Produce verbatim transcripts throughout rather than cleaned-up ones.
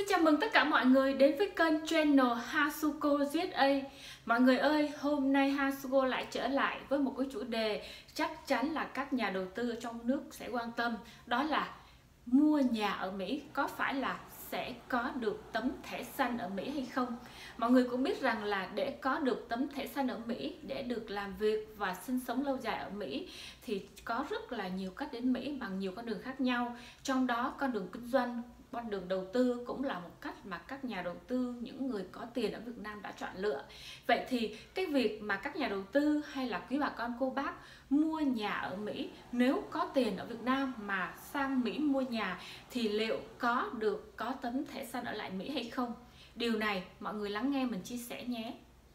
chào mừng tất cả mọi người đến với kênh channel Hasuko giê a. Mọi người ơi, hôm nay Hasuko lại trở lại với một cái chủ đề chắc chắn là các nhà đầu tư trong nước sẽ quan tâm. Đó là mua nhà ở Mỹ có phải là sẽ có được tấm thẻ xanh ở Mỹ hay không? Mọi người cũng biết rằng là để có được tấm thẻ xanh ở Mỹ, để được làm việc và sinh sống lâu dài ở Mỹ thì có rất là nhiều cách đến Mỹ bằng nhiều con đường khác nhau. Trong đó con đường kinh doanh, con đường đầu tư cũng là một cách mà các nhà đầu tư, những người có tiền ở Việt Nam đã chọn lựa. Vậy thì cái việc mà các nhà đầu tư hay là quý bà con cô bác mua nhà ở Mỹ, nếu có tiền ở Việt Nam mà sang Mỹ mua nhà thì liệu có được có tấm thẻ xanh ở lại Mỹ hay không? Điều này mọi người lắng nghe mình chia sẻ nhé.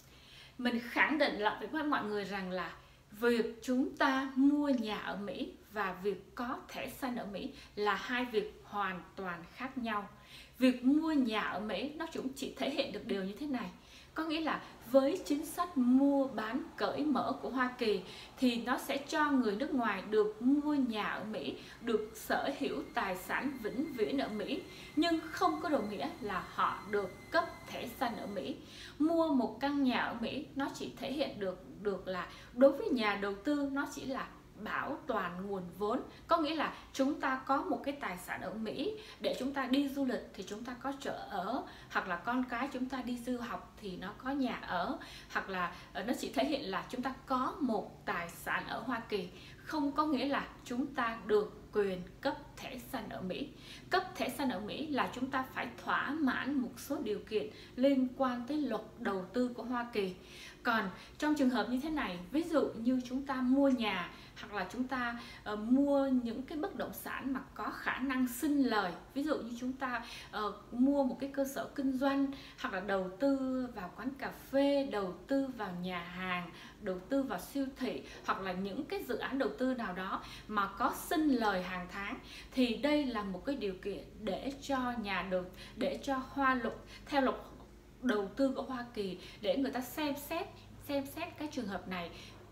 Mình khẳng định lại với mọi người rằng là việc chúng ta mua nhà ở Mỹ và việc có thẻ xanh ở Mỹ là hai việc hoàn toàn khác nhau. Việc mua nhà ở Mỹ nó cũng chỉ thể hiện được điều như thế này. Có nghĩa là với chính sách mua bán cởi mở của Hoa Kỳ thì nó sẽ cho người nước ngoài được mua nhà ở Mỹ, được sở hữu tài sản vĩnh viễn ở Mỹ, nhưng không có đồng nghĩa là họ được cấp thẻ xanh ở Mỹ. Mua một căn nhà ở Mỹ nó chỉ thể hiện được được là đối với nhà đầu tư nó chỉ là bảo toàn nguồn vốn, có nghĩa là chúng ta có một cái tài sản ở Mỹ để chúng ta đi du lịch thì chúng ta có chỗ ở, hoặc là con cái chúng ta đi du học thì nó có nhà ở, hoặc là nó chỉ thể hiện là chúng ta có một tài sản ở Hoa Kỳ, không có nghĩa là chúng ta được quyền cấp thẻ xanh ở Mỹ. Cấp thẻ xanh ở Mỹ là chúng ta phải thỏa mãn một số điều kiện liên quan tới luật đầu tư của Hoa Kỳ. Còn trong trường hợp như thế này, ví dụ như chúng ta mua nhà hoặc là chúng ta uh, mua những cái bất động sản mà có khả năng sinh lời, ví dụ như chúng ta uh, mua một cái cơ sở kinh doanh, hoặc là đầu tư vào quán cà phê, đầu tư vào nhà hàng, đầu tư vào siêu thị, hoặc là những cái dự án đầu tư nào đó mà có sinh lời hàng tháng, thì đây là một cái điều kiện để cho nhà đầu để cho hoa luật theo luật đầu tư của Hoa Kỳ để người ta xem xét xem xét cái trường hợp này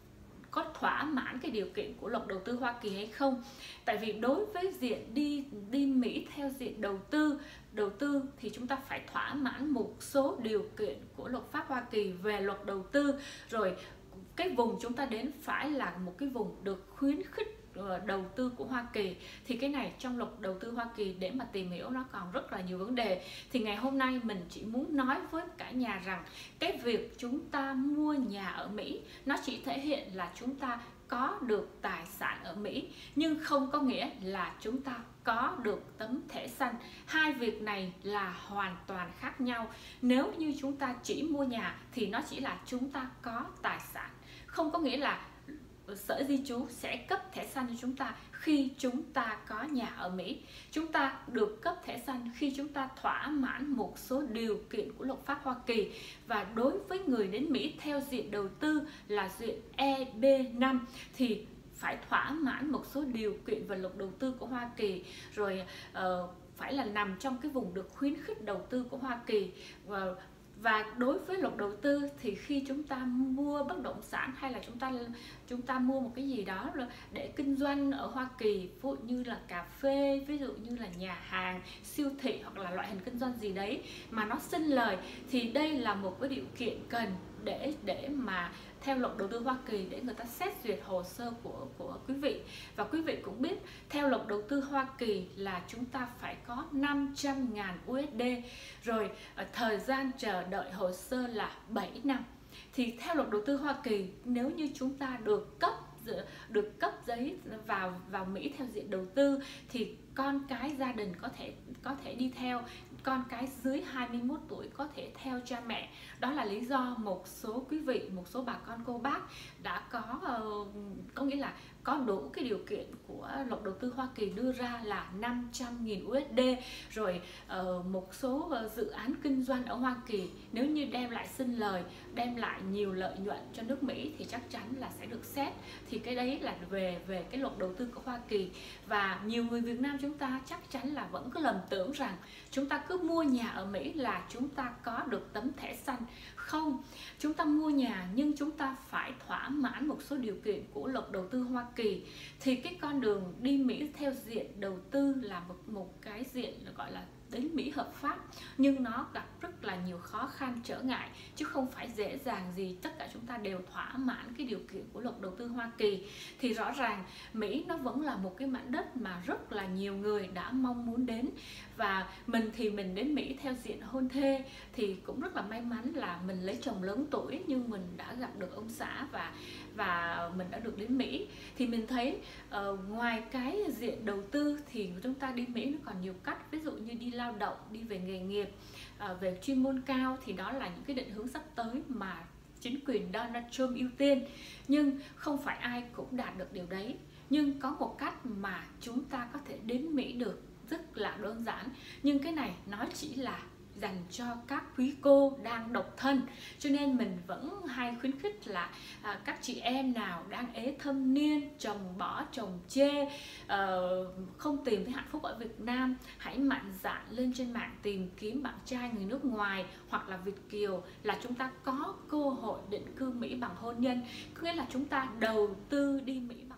có thỏa mãn cái điều kiện của luật đầu tư Hoa Kỳ hay không. Tại vì đối với diện đi đi Mỹ theo diện đầu tư đầu tư thì chúng ta phải thỏa mãn một số điều kiện của luật pháp Hoa Kỳ về luật đầu tư, rồi cái vùng chúng ta đến phải là một cái vùng được khuyến khích đầu tư của Hoa Kỳ. Thì cái này trong luật đầu tư Hoa Kỳ để mà tìm hiểu nó còn rất là nhiều vấn đề. Thì ngày hôm nay mình chỉ muốn nói với cả nhà rằng cái việc chúng ta mua nhà ở Mỹ nó chỉ thể hiện là chúng ta có được tài sản ở Mỹ, nhưng không có nghĩa là chúng ta có được tấm thẻ xanh. Hai việc này là hoàn toàn khác nhau. Nếu như chúng ta chỉ mua nhà thì nó chỉ là chúng ta có tài sản, không có nghĩa là Sở Di trú sẽ cấp thẻ xanh cho chúng ta khi chúng ta có nhà ở Mỹ. Chúng ta được cấp thẻ xanh khi chúng ta thỏa mãn một số điều kiện của luật pháp Hoa Kỳ. Và đối với người đến Mỹ theo diện đầu tư là diện E B năm thì phải thỏa mãn một số điều kiện về luật đầu tư của Hoa Kỳ, rồi uh, phải là nằm trong cái vùng được khuyến khích đầu tư của Hoa Kỳ. Và Và đối với luật đầu tư thì khi chúng ta mua bất động sản hay là chúng ta chúng ta mua một cái gì đó để kinh doanh ở Hoa Kỳ, ví dụ như là cà phê, ví dụ như là nhà hàng, siêu thị, hoặc là loại hình kinh doanh gì đấy mà nó sinh lời, thì đây là một cái điều kiện cần để để mà theo luật đầu tư Hoa Kỳ để người ta xét duyệt hồ sơ của của quý vị. Và quý vị cũng biết theo luật đầu tư Hoa Kỳ là chúng ta phải có năm trăm ngàn u ét đê, rồi thời gian chờ đợi hồ sơ là bảy năm. Thì theo luật đầu tư Hoa Kỳ, nếu như chúng ta được cấp được cấp giấy vào vào Mỹ theo diện đầu tư thì con cái gia đình có thể có thể đi theo, con cái dưới hai mươi mốt tuổi có thể theo cha mẹ. Đó là lý do một số quý vị, một số bà con cô bác đã có uh, có nghĩa là có đủ cái điều kiện của luật đầu tư Hoa Kỳ đưa ra là năm trăm nghìn u ét đê, rồi uh, một số uh, dự án kinh doanh ở Hoa Kỳ nếu như đem lại sinh lời, đem lại nhiều lợi nhuận cho nước Mỹ thì chắc chắn là sẽ được xét. Thì cái đấy là về về cái luật đầu tư của Hoa Kỳ. Và nhiều người Việt Nam chúng ta chắc chắn là vẫn có lầm tưởng rằng chúng ta cứ mua nhà ở Mỹ là chúng ta có được tấm thẻ xanh. Không, chúng ta mua nhà nhưng chúng ta phải thỏa mãn một số điều kiện của luật đầu tư Hoa Kỳ, thì cái con đường đi Mỹ theo diện đầu tư là một, một cái diện gọi là đến Mỹ hợp pháp, nhưng nó gặp rất là nhiều khó khăn trở ngại, chứ không phải dễ dàng gì tất cả chúng ta đều thỏa mãn cái điều kiện của luật đầu tư Hoa Kỳ. Thì rõ ràng Mỹ nó vẫn là một cái mảnh đất mà rất là nhiều người đã mong muốn đến, và mình thì mình đến Mỹ theo diện hôn thê, thì cũng rất là may mắn là mình lấy chồng lớn tuổi nhưng mình đã gặp được ông xã và và mình đã được đến Mỹ. Thì mình thấy uh, ngoài cái diện đầu tư thì chúng ta đi Mỹ nó còn nhiều cách, ví dụ như đi lao động, đi về nghề nghiệp, uh, về chuyên môn cao, thì đó là những cái định hướng sắp tới mà chính quyền Donald Trump ưu tiên. Nhưng không phải ai cũng đạt được điều đấy, nhưng có một cách mà chúng ta có thể đến Mỹ được rất là đơn giản, nhưng cái này nó chỉ là dành cho các quý cô đang độc thân, cho nên mình vẫn hay khuyến khích là à, các chị em nào đang ế thâm niên, chồng bỏ chồng chê, uh, không tìm thấy hạnh phúc ở Việt Nam, hãy mạnh dạn lên trên mạng tìm kiếm bạn trai người nước ngoài hoặc là Việt kiều, là chúng ta có cơ hội định cư Mỹ bằng hôn nhân. Có nghĩa là chúng ta đầu tư đi Mỹ bằng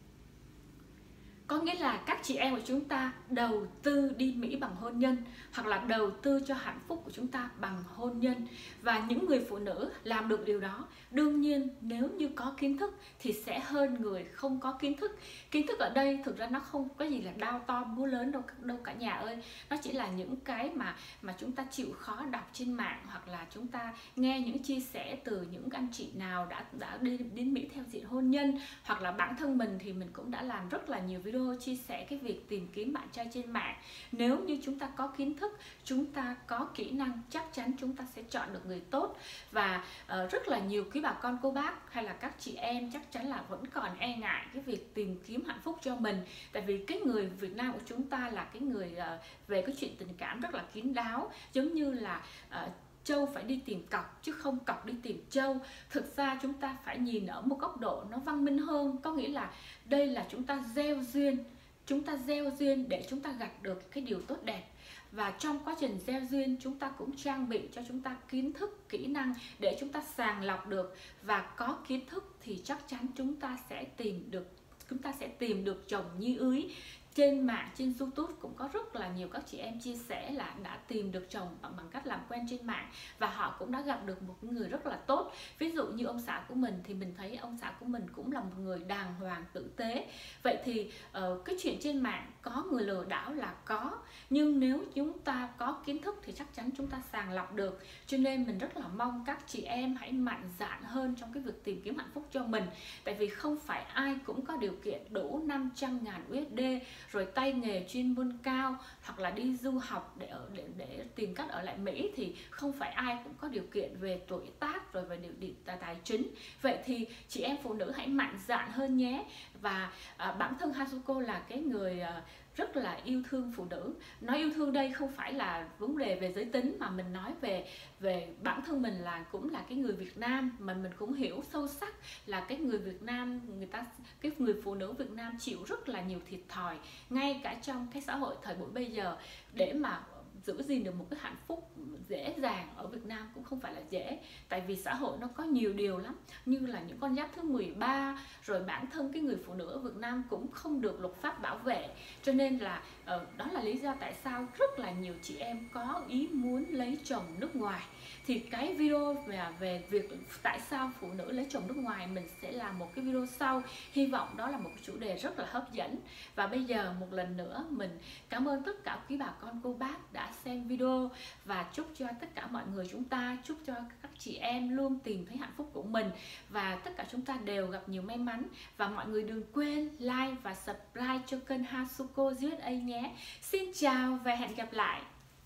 Có nghĩa là các chị em của chúng ta đầu tư đi Mỹ bằng hôn nhân, hoặc là đầu tư cho hạnh phúc của chúng ta bằng hôn nhân. Và những người phụ nữ làm được điều đó, đương nhiên nếu như có kiến thức thì sẽ hơn người không có kiến thức. Kiến thức ở đây thực ra nó không có gì là đao to búa lớn đâu, đâu cả nhà ơi. Nó chỉ là những cái mà mà chúng ta chịu khó đọc trên mạng, hoặc là chúng ta nghe những chia sẻ từ những anh chị nào đã đã đi đến Mỹ theo diện hôn nhân, hoặc là bản thân mình thì mình cũng đã làm rất là nhiều video chia sẻ cái việc tìm kiếm bạn trai trên mạng. Nếu như chúng ta có kiến thức, chúng ta có kỹ năng, chắc chắn chúng ta sẽ chọn được người tốt. Và uh, rất là nhiều quý bà con cô bác hay là các chị em chắc chắn là vẫn còn e ngại cái việc tìm kiếm hạnh phúc cho mình, tại vì cái người Việt Nam của chúng ta là cái người uh, về cái chuyện tình cảm rất là kín đáo, giống như là uh, trâu phải đi tìm cọc chứ không cọc đi tìm trâu. Thực ra chúng ta phải nhìn ở một góc độ nó văn minh hơn, có nghĩa là đây là chúng ta gieo duyên, chúng ta gieo duyên để chúng ta gặt được cái điều tốt đẹp. Và trong quá trình gieo duyên, chúng ta cũng trang bị cho chúng ta kiến thức, kỹ năng để chúng ta sàng lọc được. Và có kiến thức thì chắc chắn chúng ta sẽ tìm được chúng ta sẽ tìm được chồng như ý. Trên mạng, trên YouTube cũng có rất là nhiều các chị em chia sẻ là đã tìm được chồng bằng, bằng cách làm quen trên mạng, và họ cũng đã gặp được một người rất là tốt. Ví dụ như ông xã của mình thì mình thấy ông xã của mình cũng là một người đàng hoàng, tử tế. Vậy thì uh, cái chuyện trên mạng có người lừa đảo là có, nhưng nếu chúng ta có kiến thức thì chắc chắn chúng ta sàng lọc được. Cho nên mình rất là mong các chị em hãy mạnh dạn hơn trong cái việc tìm kiếm hạnh phúc cho mình. Tại vì không phải ai cũng có điều kiện đủ năm trăm ngàn u ét đê, rồi tay nghề chuyên môn cao, hoặc là đi du học để ở để, để tìm cách ở lại Mỹ, thì không phải ai cũng có điều kiện về tuổi tác rồi về điều kiện tài chính. Vậy thì chị em phụ nữ hãy mạnh dạn hơn nhé. Và à, bản thân Hasuko là cái người à, rất là yêu thương phụ nữ. Nói yêu thương đây không phải là vấn đề về giới tính, mà mình nói về về bản thân mình là cũng là cái người Việt Nam, mà mình cũng hiểu sâu sắc là cái người Việt Nam, người ta cái người phụ nữ Việt Nam chịu rất là nhiều thiệt thòi, ngay cả trong cái xã hội thời buổi bây giờ. Để mà giữ gìn được một cái hạnh phúc dễ dàng ở Việt Nam cũng không phải là dễ, tại vì xã hội nó có nhiều điều lắm, như là những con giáp thứ mười ba, rồi bản thân cái người phụ nữ ở Việt Nam cũng không được luật pháp bảo vệ. Cho nên là uh, đó là lý do tại sao rất là nhiều chị em có ý muốn lấy chồng nước ngoài. Thì cái video về, về việc tại sao phụ nữ lấy chồng nước ngoài mình sẽ làm một cái video sau. Hy vọng đó là một chủ đề rất là hấp dẫn. Và bây giờ một lần nữa mình cảm ơn tất cả quý bà con cô bác đã xem video, và chúc cho tất cả mọi người chúng ta, chúc cho các chị em luôn tìm thấy hạnh phúc của mình, và tất cả chúng ta đều gặp nhiều may mắn. Và mọi người đừng quên like và subscribe cho kênh Hasuko giê ét a nhé. Xin chào và hẹn gặp lại.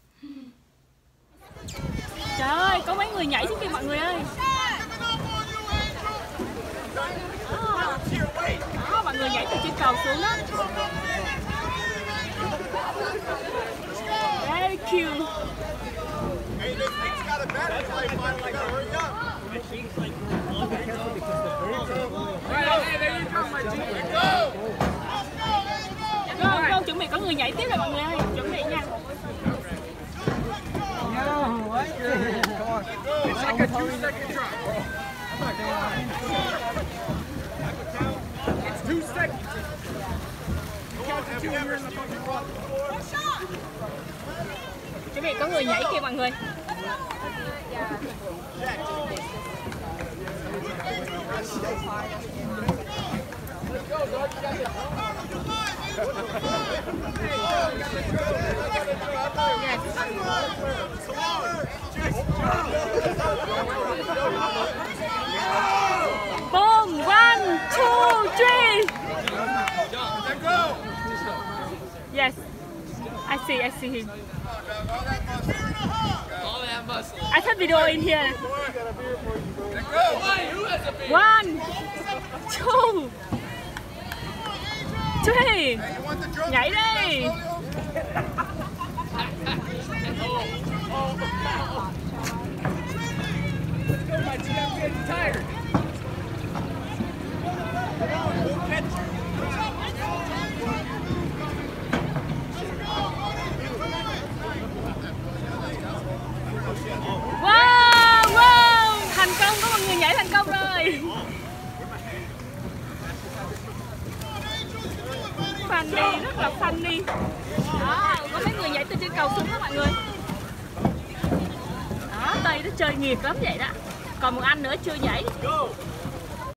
Trời ơi, có mấy người nhảy xuống kìa mọi người ơi. Đó, đó, mọi người nhảy từ trên cầu xuống đó. Very cute. Hey, this thing's got a battery life on it. We gotta hurry up. Right, hey, there you go, my G. Let's go. Go, go, chuẩn bị có người nhảy tiếp rồi mọi người ơi. Chuẩn bị nha. No, what? Come on. It's like a two-second drop, bro. It's two seconds. Count to two and you're in the fucking front. Chuẩn bị có người nhảy kìa mọi người. Boom! One, two, three. Yes, I see. I see him. I have video in here. One, two, three. Nhảy đi. Wow, wow, thành công, có một người nhảy thành công rồi. Funny, rất là funny. Đó, có mấy người nhảy từ trên cầu xuống đó mọi người. Đó, đây nó chơi nghiệp lắm vậy đó. Còn một anh nữa chưa nhảy.